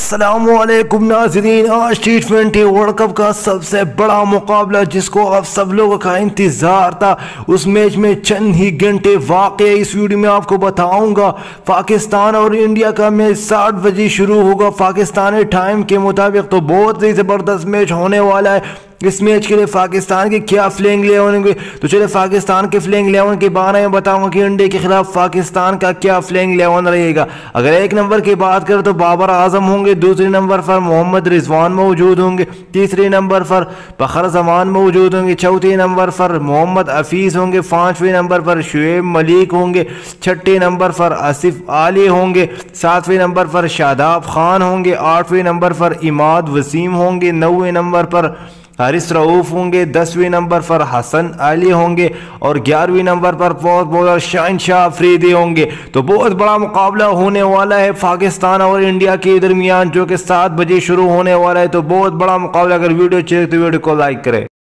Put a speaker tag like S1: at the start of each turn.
S1: अस्सलामुअलैकुम नाज़रीन, आज T20 वर्ल्ड कप का सबसे बड़ा मुकाबला जिसको अब सब लोगों का इंतज़ार था, उस मैच में चंद ही घंटे वाक़ई इस वीडियो में आपको बताऊंगा। पाकिस्तान और इंडिया का मैच 7 बजे शुरू होगा पाकिस्तानी टाइम के मुताबिक। तो बहुत ही ज़बरदस्त मैच होने वाला है। इस मैच के लिए पाकिस्तान के क्या प्लेइंग 11 होंगे, तो चलिए पाकिस्तान के प्लेइंग 11 के बारे में बताऊंगा कि इंडिया के खिलाफ पाकिस्तान का क्या प्लेइंग 11 रहेगा। अगर एक नंबर की बात करें तो बाबर आजम होंगे, दूसरे नंबर पर मोहम्मद रिजवान मौजूद होंगे, तीसरे नंबर पर फखर जमान मौजूद होंगे, चौथे नंबर पर मोहम्मद हफीज़ होंगे, पाँचवें नंबर पर शुएब मलिक होंगे, छठे नंबर पर आसिफ अली होंगे, सातवें नंबर पर शादाब खान होंगे, आठवें नंबर पर इमाद वसीम होंगे, नौवें नंबर पर हारिस रऊफ होंगे, 10वें नंबर पर हसन अली होंगे और 11वें नंबर पर फास्ट बॉलर शहनशाह अफरीदी होंगे। तो बहुत बड़ा मुकाबला होने वाला है पाकिस्तान और इंडिया के दरमियान, जो कि 7 बजे शुरू होने वाला है। तो बहुत बड़ा मुकाबला। अगर वीडियो चाहिए तो वीडियो को लाइक करें।